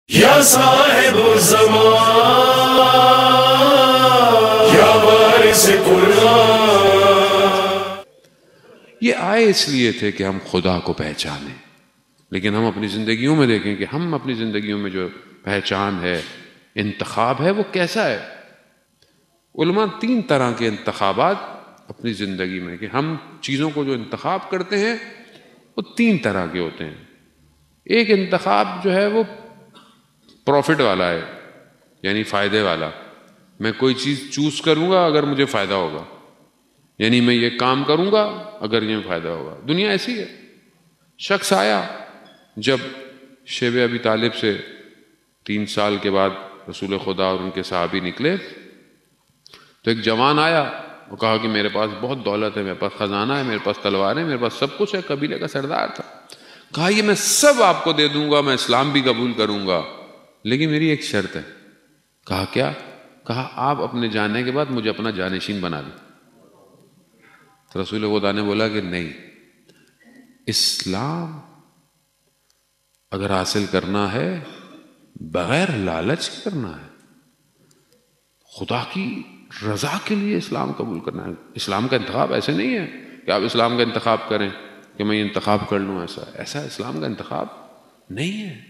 یا صاحب الزمان یا وارث قرآن. یہ آئے اس لیے تھے کہ ہم خدا کو پہچانیں، لیکن ہم اپنی زندگیوں میں دیکھیں کہ ہم اپنی زندگیوں میں جو پہچان ہے، انتخاب ہے، وہ کیسا ہے. علماء 3 طرح کے انتخابات اپنی زندگی میں، کہ ہم چیزوں کو جو انتخاب کرتے ہیں وہ 3 طرح کے ہوتے ہیں. ایک انتخاب جو ہے وہ پروفٹ والا ہے، یعنی فائدے والا. میں کوئی چیز چوز کروں گا اگر مجھے فائدہ ہوگا، یعنی میں یہ کام کروں گا اگر یہ فائدہ ہوگا. دنیا ایسی ہے. شخص آیا جب شیب ابی طالب سے 3 سال کے بعد رسول خدا اور ان کے صحابی نکلے، تو ایک جوان آیا اور کہا کہ میرے پاس بہت دولت ہے، میرے پاس خزانہ ہے، میرے پاس تلواریں، میرے پاس سب کچھ ہے. قبیلے کا سردار تھا. کہا یہ میں سب آپ کو دے دوں گا، میں اسلام بھی قبول کروں گا، لیکن میری ایک شرط ہے. کہا کیا؟ کہا آپ اپنے جانے کے بعد مجھے اپنا جانشین بنا دیں. تو رسول خدا نے بولا کہ نہیں، اسلام اگر حاصل کرنا ہے بغیر لالچ کے کرنا ہے، خدا کی رضا کے لیے اسلام قبول کرنا ہے. اسلام کا انتخاب ایسے نہیں ہے کہ آپ اسلام کا انتخاب کریں کہ میں یہ انتخاب کر لوں. ایسا اسلام کا انتخاب نہیں ہے.